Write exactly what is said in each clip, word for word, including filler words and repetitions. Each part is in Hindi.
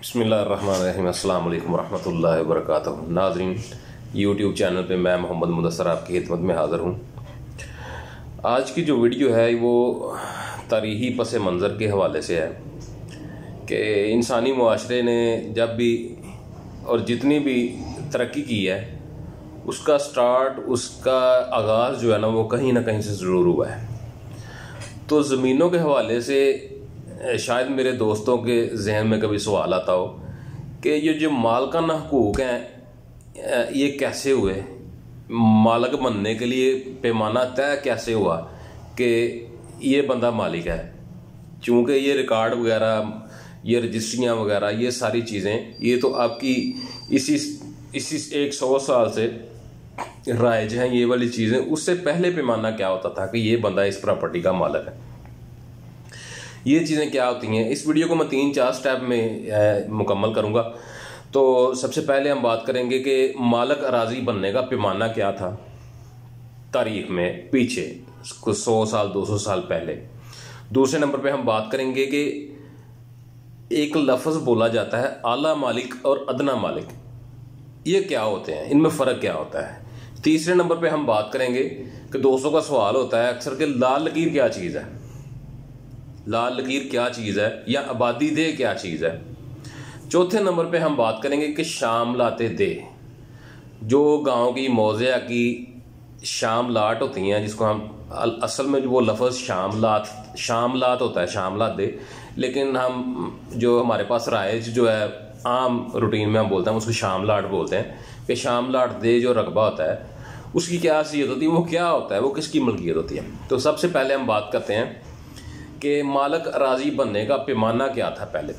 बिस्मिल्लाहिर्रहमानिर्रहीम अस्सलाम वालेकुम रहमतुल्लाहि व बरकातहू। नाज़रीन, यूट्यूब चैनल पे मैं मोहम्मद मुदस्सर आपकी खिदमत में हाज़िर हूँ। आज की जो वीडियो है वो तारीख़ी पस मंज़र के हवाले से है कि इंसानी मुआशरे ने जब भी और जितनी भी तरक्की की है उसका स्टार्ट, उसका आगाज़ जो है ना वो कहीं ना कहीं से ज़रूर हुआ है। तो ज़मीनों के हवाले से शायद मेरे दोस्तों के जहन में कभी सवाल आता हो कि ये जो मालकाना हकूक़ हैं ये कैसे हुए, मालिक बनने के लिए पैमाना तय कैसे हुआ कि ये बंदा मालिक है। चूँकि ये रिकॉर्ड वगैरह, ये रजिस्ट्रियाँ वगैरह, ये सारी चीज़ें ये तो आपकी इसी इसी एक सौ साल से राइज हैं ये वाली चीज़ें। उससे पहले पैमाना क्या होता था कि ये बंदा इस प्रॉपर्टी का मालिक है। ये चीज़ें क्या होती हैं, इस वीडियो को मैं तीन चार स्टेप में मुकम्मल करूँगा। तो सबसे पहले हम बात करेंगे कि मालिक अराजी बनने का पैमाना क्या था तारीख में, पीछे कुछ सौ साल दो सौ साल पहले। दूसरे नंबर पे हम बात करेंगे कि एक लफ्ज़ बोला जाता है आला मालिक और अदना मालिक, ये क्या होते हैं, इनमें फ़र्क क्या होता है। तीसरे नंबर पे हम बात करेंगे कि दोस्तों का सवाल होता है अक्सर कि लाल लकीर क्या चीज़ है, लाल लकीर क्या चीज़ है, या आबादी दे क्या चीज़ है। चौथे नंबर पे हम बात करेंगे कि शाम लाते दे, जो गांव की मौज़िया की शाम लाट होती हैं, जिसको हम असल में वो लफ्ज़ शाम लात शाम लात होता है, शाम लात दे, लेकिन हम जो हमारे पास राइज जो है आम रूटीन में हम बोलते हैं उसको शाम लाट बोलते हैं कि शाम लाट दे जो रकबा होता है उसकी क्या हैसियत होती है, वो क्या होता है, वो किसकी मलकियत होती है। तो सबसे पहले हम बात करते हैं कि मालिक अराजी बनने का पैमाना क्या था। पहले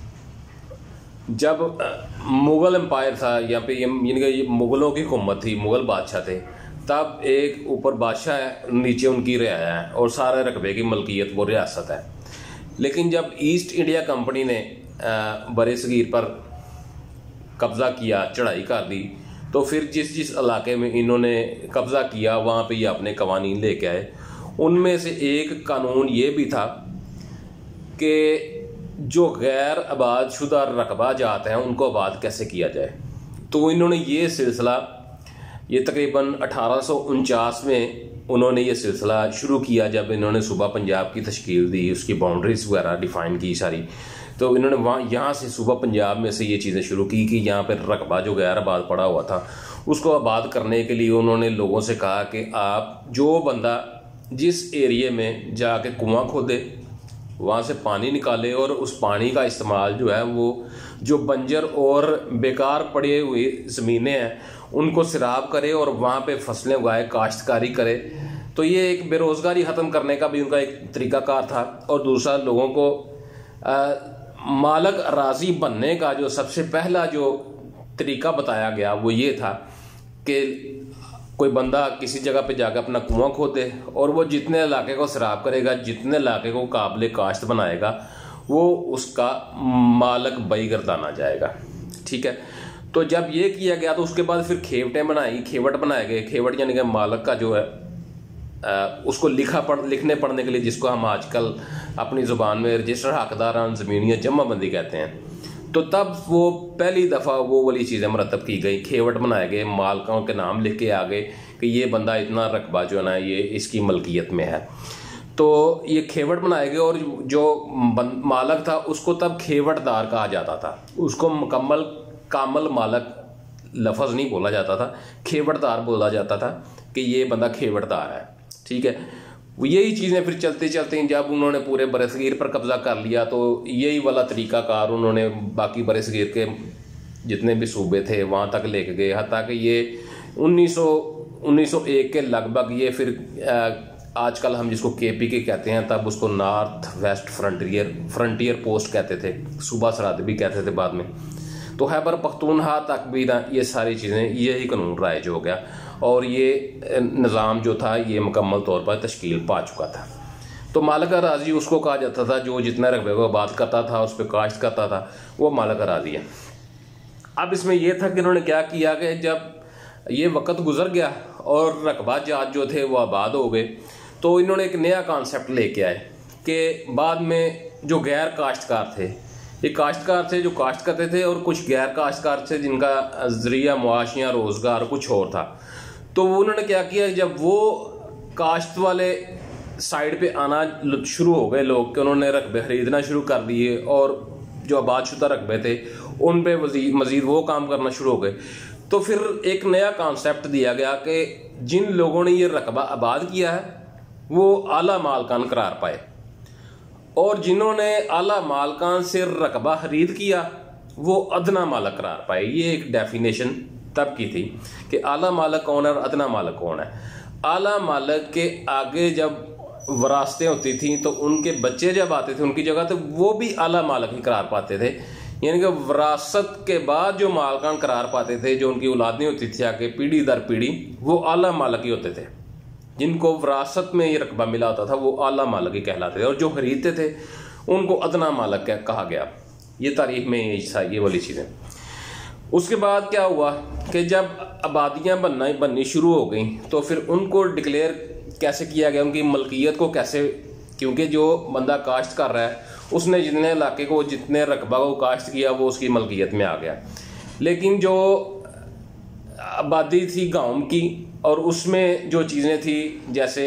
जब मुग़ल एम्पायर था, यहाँ पे यानी कि मुग़लों की हुकूमत थी, मुग़ल बादशाह थे, तब एक ऊपर बादशाह है, नीचे उनकी रियाया है और सारे रकबे की मलकियत वो रियासत है। लेकिन जब ईस्ट इंडिया कंपनी ने बरे सगीर पर कब्ज़ा किया, चढ़ाई कर दी, तो फिर जिस जिस इलाके में इन्होंने कब्ज़ा किया वहाँ पे ये अपने कवानीन लेके आए। उनमें से एक कानून ये भी था कि जो गैर आबाद शुदा रकबा जात हैं उनको आबाद कैसे किया जाए। तो इन्होंने ये सिलसिला, ये तकरीबन अठारह सौ उनचास में उन्होंने ये सिलसिला शुरू किया जब इन्होंने सूबा पंजाब की तश्कील दी, उसकी बाउंड्रीज वगैरह डिफ़ाइन की सारी। तो इन्होंने वहाँ यहाँ से सूबा पंजाब में से ये चीज़ें शुरू की कि यहाँ पर रकबा जो गैर आबाद पड़ा हुआ था उसको आबाद करने के लिए उन्होंने लोगों से कहा कि आप जो बंदा जिस एरिए में जाके कुआं खोदे, वहाँ से पानी निकाले और उस पानी का इस्तेमाल जो है वो जो बंजर और बेकार पड़े हुए ज़मीनें हैं उनको सिराब करे और वहाँ पे फसलें उगाए, काश्तकारी करे। तो ये एक बेरोज़गारी ख़त्म करने का भी उनका एक तरीक़ाकार था। और दूसरा, लोगों को आ, मालिक अराजी बनने का जो सबसे पहला जो तरीक़ा बताया गया वो ये था कि कोई बंदा किसी जगह पे जाकर अपना कुआं खोदे और वो जितने इलाके को सराब करेगा, जितने इलाके को काबिल काश्त बनाएगा, वो उसका मालिक बई गर्दाना जाएगा। ठीक है। तो जब ये किया गया तो उसके बाद फिर खेवटें बनाई, खेवट बनाए गए। खेवट यानी कि मालिक का जो है आ, उसको लिखा पढ़ लिखने पढ़ने के लिए, जिसको हम आजकल अपनी ज़ुबान में रजिस्टर हकदारान ज़मीन या जमाबंदी कहते हैं। तो तब वो पहली दफ़ा वो वाली चीज़ें मरतब की गई, खेवट बनाए गए, मालकों के नाम लिख के आ गए कि ये बंदा इतना रकबा जो है ना ये इसकी मलकियत में है। तो ये खेवट बनाए गए और जो मालिक था उसको तब खेवटदार कहा जाता था। उसको मुकम्मल कामल मालिक लफ्ज़ नहीं बोला जाता था, खेवटदार बोला जाता था कि ये बंदा खेवटदार है। ठीक है। यही चीज़ें फिर चलते चलते जब उन्होंने पूरे बरसगीर पर कब्ज़ा कर लिया तो यही वाला तरीक़ाकार उन्होंने बाकी बरसगीर के जितने भी सूबे थे वहाँ तक लेके गए, हत्ता कि ये उन्नीस सौ उन्नीस सौ एक के लगभग ये फिर आ, आजकल हम जिसको के पी के कहते हैं, तब उसको north west frontier frontier post कहते थे, सूबा सरहद भी कहते थे बाद में। तो खैबर पख्तूनख्वा तक भी ना ये सारी चीज़ें, यही कानून राइज हो गया और ये निज़ाम जो था ये मुकम्मल तौर पर तश्कील पा चुका था। तो मालिक अराजी उसको कहा जाता था जो जितना रकबे को आबाद करता था, उस पर काश्त करता था, वो मालिक अराजी है। अब इसमें यह था कि इन्होंने क्या किया कि जब ये वक्त गुजर गया और रकबा जात जो थे वो आबाद हो गए, तो इन्होंने एक नया कॉन्सेप्ट लेके आए कि बाद में जो गैर काश्तकार थे ये काश्तकार थे जो काश्त करते थे, और कुछ गैर काश्तकार थे जिनका जरिया मुआश या रोज़गार कुछ और था। तो उन्होंने क्या किया, जब वो काश्त वाले साइड पे आना शुरू हो गए लोग कि उन्होंने रकबे खरीदना शुरू कर दिए, और जो आबादशुदा रकबे थे उन पे मज़ीद वो काम करना शुरू हो गए। तो फिर एक नया कॉन्सेप्ट दिया गया कि जिन लोगों ने ये रकबा आबाद किया है वो आला मालकान करार पाए, और जिन्होंने आला मालकान से रकबा खरीद किया वो अदना मालक करार पाए। ये एक डेफिनेशन तब की थी कि आला मालक कौन है और अदना मालक कौन है। आला मालक के आगे जब वरासतें होती थी तो उनके बच्चे जब आते थे उनकी जगह, तो वो भी आला मालक ही करार पाते थे। यानी कि वरासत के बाद जो मालकान करार पाते थे, जो उनकी औलाद नहीं होती थी आगे पीढ़ी दर पीढ़ी, वो आला मालक ही होते थे। जिनको वरासत में ये रकबा मिला होता था वो आला मालक ही कहलाते थे, और जो खरीदते थे उनको अदना मालक कहा गया। ये तारीख में ये वाली चीज़ें। उसके बाद क्या हुआ कि जब आबादियाँ बनना बननी शुरू हो गई तो फिर उनको डिक्लेयर कैसे किया गया, उनकी मलकियत को कैसे, क्योंकि जो बंदा काश्त कर रहा है उसने जितने इलाके को, जितने रकबा को काश्त किया वो उसकी मलकियत में आ गया। लेकिन जो आबादी थी गांव की, और उसमें जो चीज़ें थी जैसे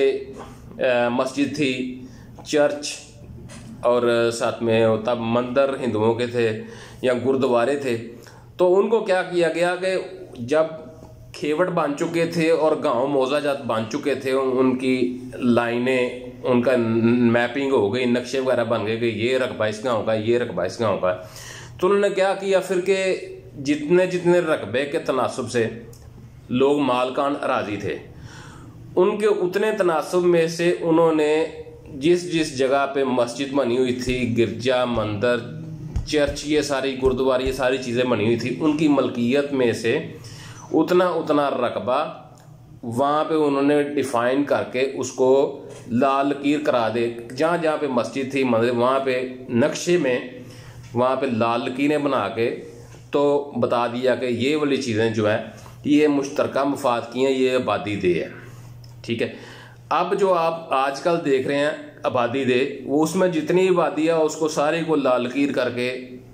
मस्जिद थी, चर्च, और साथ में तब मंदिर हिंदुओं के थे या गुरुद्वारे थे, तो उनको क्या किया गया कि जब खेवट बन चुके थे और गांव मौजाजात बन चुके थे, उनकी लाइनें, उनका मैपिंग हो गई, नक्शे वगैरह बन गए कि ये रकबा इस गांव का, ये रकबा इस गांव का। तो उन्होंने क्या किया फिर के जितने जितने रकबे के तनासब से लोग मालकान राजी थे, उनके उतने तनासब में से उन्होंने जिस जिस जगह पे मस्जिद बनी हुई थी, गिरजा, मंदिर, चर्च, ये सारी गुरुद्वारे, ये सारी चीज़ें बनी हुई थी, उनकी मलकियत में से उतना उतना रकबा वहाँ पे उन्होंने डिफाइन करके उसको लाल लकीर करा दे। जहाँ जहाँ पे मस्जिद थी, मंदिर, वहाँ पे नक्शे में वहाँ पे लाल लकीरें बना के तो बता दिया कि ये वाली चीज़ें जो है ये मुश्तरका मफाद की हैं, ये आबादी दे है। ठीक है। अब जो आप आजकल देख रहे हैं आबादी दे, वो उसमें जितनी आबादी है उसको सारे को लाल लकीर करके,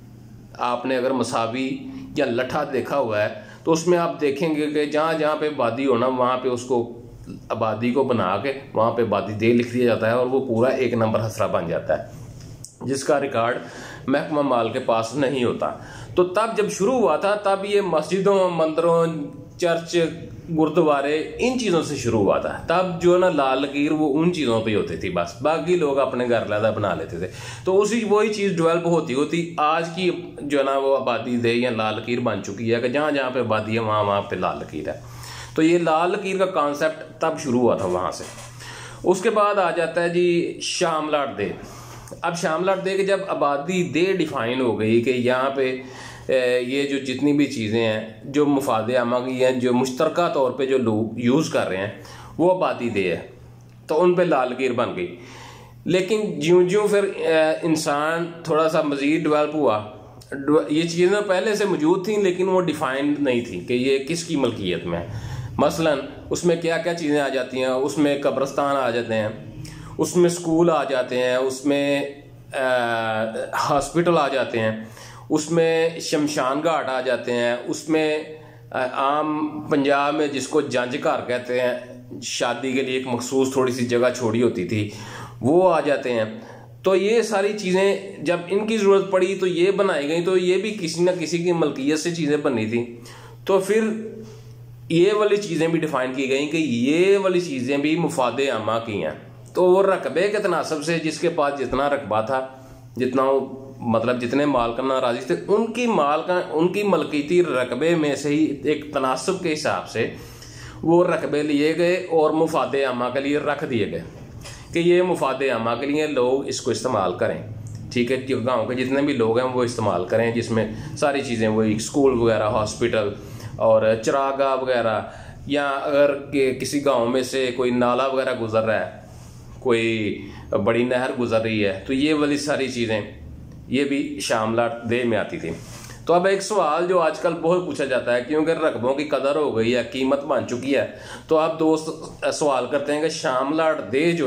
आपने अगर मसावी या लठा देखा हुआ है तो उसमें आप देखेंगे कि जहाँ जहाँ पे आबादी होना वहाँ पे उसको आबादी को बना के वहाँ पे आबादी दे लिख दिया जाता है, और वो पूरा एक नंबर हसरा बन जाता है, जिसका रिकॉर्ड महकमा माल के पास नहीं होता। तो तब जब शुरू हुआ था तब ये मस्जिदों, मंदिरों, चर्च, गुरुद्वारे, इन चीज़ों से शुरू हुआ था। तब जो ना लाल लकीर वो उन चीज़ों पे होती थी, बस बाकी लोग अपने घर लादा बना लेते थे। तो उसी वही चीज़ डेवलप होती होती आज की जो ना वो आबादी दे या लाल लकीर बन चुकी है कि जहाँ जहाँ पे आबादी है वहाँ वहाँ पे लाल लकीर है। तो ये लाल लकीर का कॉन्सेप्ट तब शुरू हुआ था वहाँ से। उसके बाद आ जाता है जी शामलाट दे। अब शामलाट दे के जब आबादी दे डिफाइन हो गई कि यहाँ पे ये जो जितनी भी चीज़ें हैं जो मुफाद आमा की हैं, जो मुश्तरका तौर पे जो लोग यूज़ कर रहे हैं वो आबादी दे है, तो उन पे लाल लकीर बन गई। लेकिन ज्यों ज्यों फिर इंसान थोड़ा सा मज़ीद डेवलप हुआ, ये चीज़ें पहले से मौजूद थी लेकिन वो डिफाइंड नहीं थी कि ये किसकी मलकियत में है। मसलन उसमें क्या क्या चीज़ें आ जाती हैं, उसमें कब्रिस्तान आ जाते हैं, उसमें स्कूल आ जाते हैं, उसमें हॉस्पिटल आ जाते हैं, उसमें शमशान घाट आ जाते हैं, उसमें आम पंजाब में जिसको जंज घर कहते हैं, शादी के लिए एक मखसूस थोड़ी सी जगह छोड़ी होती थी, वो आ जाते हैं। तो ये सारी चीज़ें जब इनकी ज़रूरत पड़ी तो ये बनाई गई, तो ये भी किसी न किसी की मलकियत से चीज़ें बनी थी। तो फिर ये वाली चीज़ें भी डिफ़ाइन की गई कि ये वाली चीज़ें भी मुफाद आमा की हैं। तो वो रकबे के तनासब से जिसके पास जितना रकबा था, जितना मतलब जितने मालकान राजी थे, उनकी मालका उनकी मलकीती रकबे में से ही एक तनासब के हिसाब से वो रकबे लिए गए और मुफाद आमा के लिए रख दिए गए कि ये मुफाद आमा के लिए लोग इसको इस्तेमाल करें। ठीक है, जो गाँव के जितने भी लोग हैं वो इस्तेमाल करें, जिसमें सारी चीज़ें वही स्कूल वगैरह, हॉस्पिटल और चरागाह वगैरह, या अगर किसी गांव में से कोई नाला वगैरह गुजर रहा है, कोई बड़ी नहर गुजर रही है, तो ये वाली सारी चीज़ें ये भी शामलाट दे में आती थी। तो अब एक सवाल जो आजकल बहुत पूछा जाता है, क्योंकि रकबों की कदर हो गई है, कीमत बन चुकी है, तो आप दोस्त सवाल करते हैं कि शामलाट दे जो है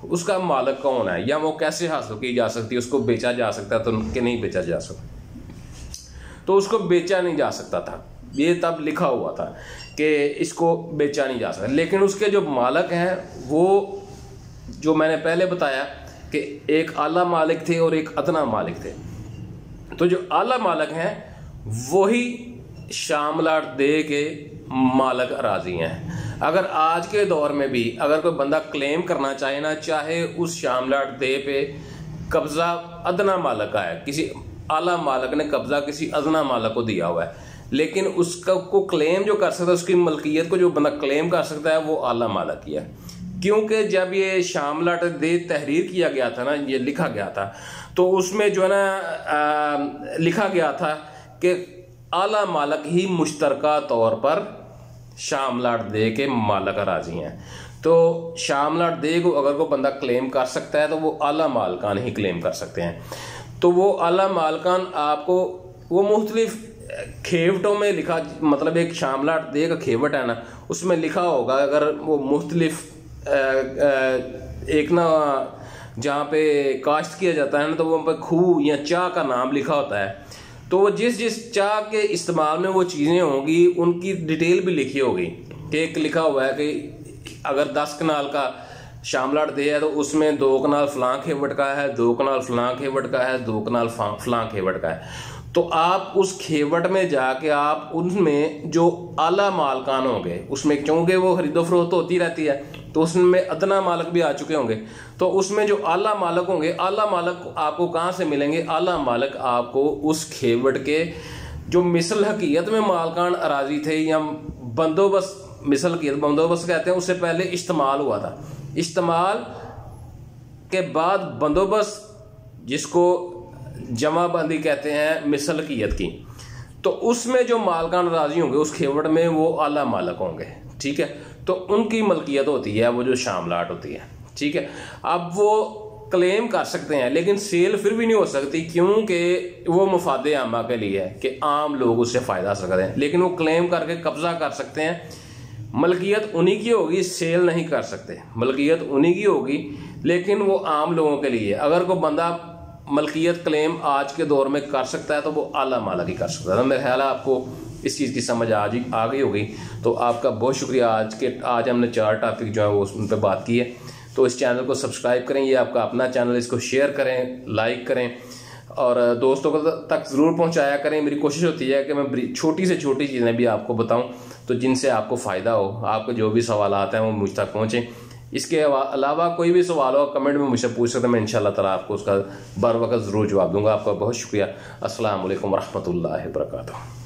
उसका मालिक कौन है या वो कैसे हासिल की जा सकती है, उसको बेचा जा सकता है तो कि नहीं बेचा जा सकता। तो उसको बेचा नहीं जा सकता था, ये तब लिखा हुआ था कि इसको बेचा नहीं जा सकता। लेकिन उसके जो मालिक हैं वो जो मैंने पहले बताया कि एक आला मालिक थे और एक अदना मालिक थे। तो जो आला मालिक हैं वही शामलाट दे के मालिक अराजी हैं। अगर आज के दौर में भी अगर कोई बंदा क्लेम करना चाहे ना, चाहे उस शामलाट दे पे कब्जा अदना मालिक का है, किसी आला मालिक ने कब्जा किसी अदना मालिक को दिया हुआ है, लेकिन उसका को क्लेम जो कर सकता है, उसकी मलकियत को जो बंदा क्लेम कर सकता है वो आला मालिक की है। क्योंकि जब ये शामलाट दे तहरीर किया गया था ना, ये लिखा गया था, तो उसमें जो है ना लिखा गया था कि आला मालिक ही मुश्तरका तौर पर शामलाट दे के मालिक राजी हैं। तो शामलाट दे को अगर कोई बंदा क्लेम कर सकता है तो वो आला मालकान ही क्लेम कर सकते हैं। तो वो आला मालकान आपको वो मुख्तलिफ खेवटों में लिखा, मतलब एक शामलाट दे का खेवट है ना, उसमें लिखा होगा, अगर वो मुख्तलिफ एक ना जहाँ पे काश्त किया जाता है ना, तो वो पे खूह या चाह का नाम लिखा होता है। तो वो जिस जिस चाह के इस्तेमाल में वो चीज़ें होंगी उनकी डिटेल भी लिखी होगी कि एक लिखा हुआ है कि अगर दस कनाल का शामलाट दे है तो उसमें दो कनाल फलां खेवट का है, दो कनाल फलां खेवट का है, दो कनाल फलां खेवट का है। तो आप उस खेवट में जाके आप उनमें जो आला मालकान होंगे उसमें, क्योंकि वो खरीदो फरोख्त होती रहती है, तो उसमें अदना मालिक भी आ चुके होंगे, तो उसमें जो आला मालिक होंगे, आला मालिक आपको कहाँ से मिलेंगे? आला मालिक आपको उस खेवट के जो मिसल हकीकत में मालकान अराजी थे या बंदोबस्त, मिसल हकीकत बंदोबस्त कहते हैं, उससे पहले इस्तेमाल हुआ था, इस्तेमाल के बाद बंदोबस्त जिसको जमाबंदी कहते हैं मिसल हकीकत की, तो उसमें जो मालकान राजी होंगे उस खेवट में वो आला मालिक होंगे। ठीक है, तो उनकी मलकियत होती है वो जो शामलाट होती है। ठीक है, अब वो क्लेम कर सकते हैं लेकिन सेल फिर भी नहीं हो सकती, क्योंकि वो मुफादे आमा के लिए है कि आम लोग उससे फ़ायदा हासिल सकते हैं, लेकिन वो क्लेम करके कब्जा कर सकते हैं। मलकियत उन्हीं की होगी, सेल नहीं कर सकते, मलकियत उन्हीं की होगी, लेकिन वो आम लोगों के लिए। अगर कोई बंदा मलकियत क्लेम आज के दौर में कर सकता है तो वो आला मालिक ही कर सकता है। मेरा ख्याल है आपको इस चीज़ की समझ आज ही आ गई होगी। तो आपका बहुत शुक्रिया। आज के आज हमने चार टॉपिक जो है वो उन पर बात की है। तो इस चैनल को सब्सक्राइब करें, ये आपका अपना चैनल, इसको शेयर करें, लाइक करें और दोस्तों को तक ज़रूर पहुंचाया करें। मेरी कोशिश होती है कि मैं छोटी से छोटी चीज़ें भी आपको बताऊं तो जिनसे आपको फ़ायदा हो, आपके जो भी सवाल आते हैं वो मुझ तक पहुँचें। इसके अलावा कोई भी सवाल हो कमेंट में मुझसे पूछ सकते हैं, मैं इंशाअल्लाह ताला आपको उसका बर वक्त ज़रूर जवाब दूंगा। आपका बहुत शुक्रिया। अस्सलाम वालेकुम रहमतुल्लाहि व बरकातुहू।